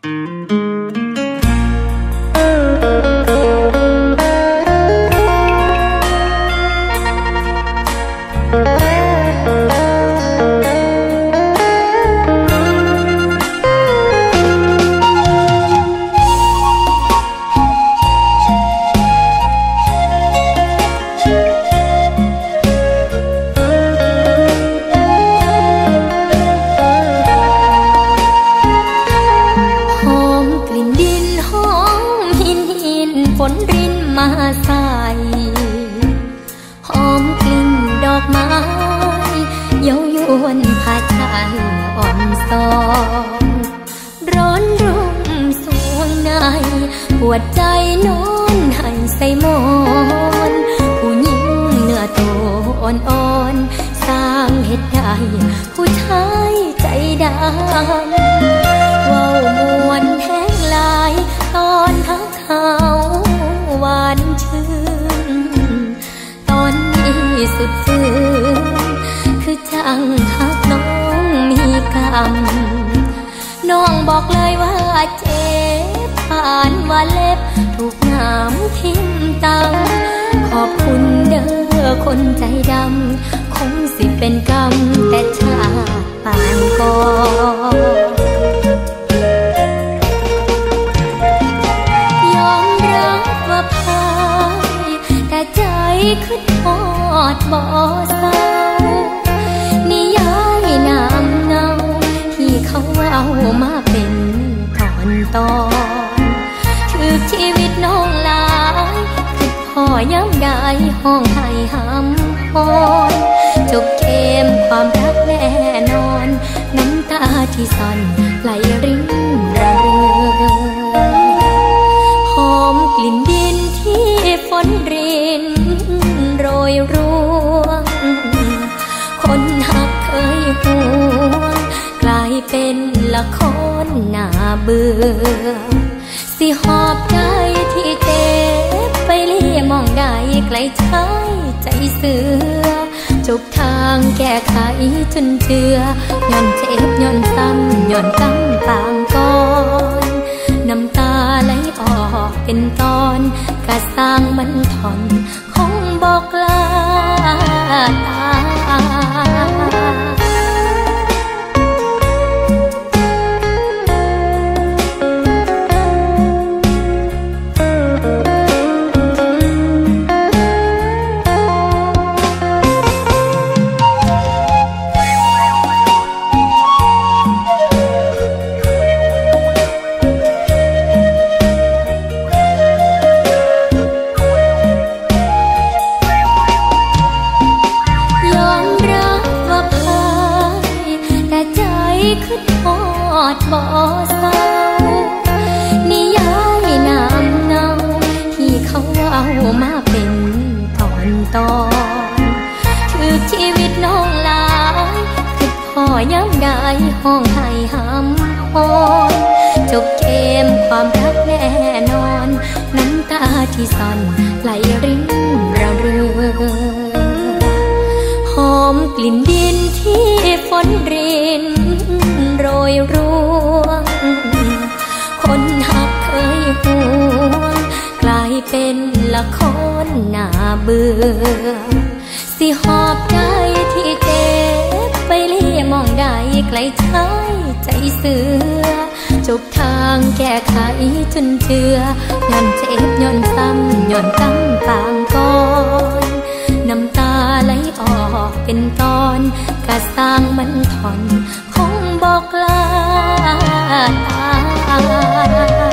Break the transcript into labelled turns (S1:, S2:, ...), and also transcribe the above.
S1: ฝนรินมาใส่หอมกลิ่นดอกไม้เย้ายวนผาชันอ่อนซอนร้อนรุ่มสวงในปวดใจนอนให้ใส่หมอนผู้หญิงเนื้อโตอ่อนๆสร้างเหตุใดผู้ชายใจดำเว้ามวนแห้งลายตอนทักเขาหวานชื่นตอนนี้สุดซึ้งคือจังหักน้องมีกรรมน้องบอกเลยว่าเจ็บผ่านว่าเล็บถูกน้ำทิ่มตังขอบคุณเด้อคนใจดำคงสิเป็นกรรมแต่ชาติผ่านก่อนใจขึ้นทอดบ่เศร้านิยายน้ำเงาที่เขาเอามาเป็นตอนคือชีวิตน้องหลายคือพ่อย้ำได้ห้องให้หำพรจบเกมความรักแน่นอนน้ำตาที่ซ่อนไหลรินระเรื่อหอมกลิ่นดินที่ฝนรินโรยร่วงคนหักเคยห่วงกลายเป็นละครน่าเบื่อสิหอบใจที่เจ็บไปเลี่ยมองได้ไกลใช้ใจเสือจบทางแก้ไขจนเชื่อย้อนเจ็บย้อนซ้ำย้อนกำปางก่อนน้ำตาไหลออกเป็นตอนกะสร้างมันทนคงบอกลาตาขึ้นทอดบ่เศร้านิยายน้ำเงาที่เขาเอามาเป็นตอนคือชีวิตน้องหลายคือพ่อย้ำได้ห้องให้หำพรจบเกมความรักแน่นอนน้ำตาที่ซ่อนไหลรินระเรื่อหอมกลิ่นดินที่ฝนรินโรยร่วงคนหักเคยห่วงกลายเป็นละครน่าเบื่อสิหอบใจที่เจ็บไปเลี่ยมองได้ไกลใช้ใจเสือจบทางแก้ไขจนเชื่อย้อนเจ็บย้อนซ้ำย้อนกำปางก่อนน้ำตาไหลออกเป็นตอนกะสร้างมันทนคงบอกลาตา